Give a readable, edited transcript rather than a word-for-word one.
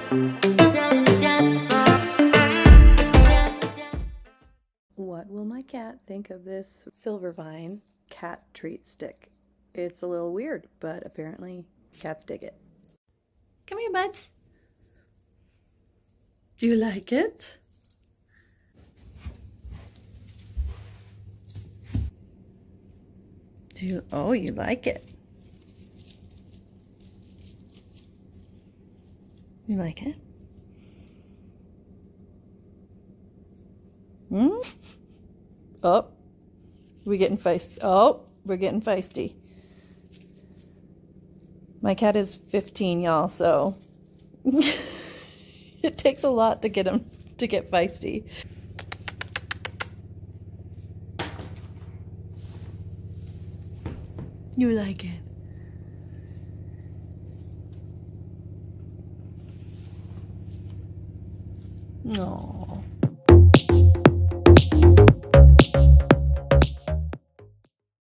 What will my cat think of this Silvervine cat treat stick? It's a little weird, but apparently cats dig it. Come here, buds. Do you like it? Oh, you like it. You like it? Hmm? Oh, we're getting feisty. Oh, we're getting feisty. My cat is 15, y'all, so it takes a lot to get him to get feisty. You like it? No.